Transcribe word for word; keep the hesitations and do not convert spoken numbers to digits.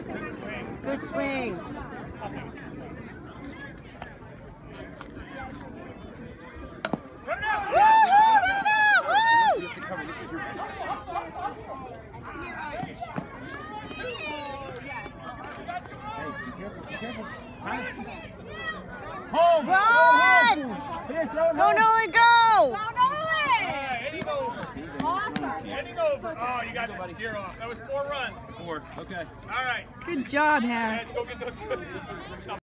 Good swing. Home! Run! Go Nolan, go! Go Nolan! Heading over. Awesome. Heading over. Oh, you got the gear off. That was four runs. Four. Okay. All right. Good job, Harry. Let's go get those.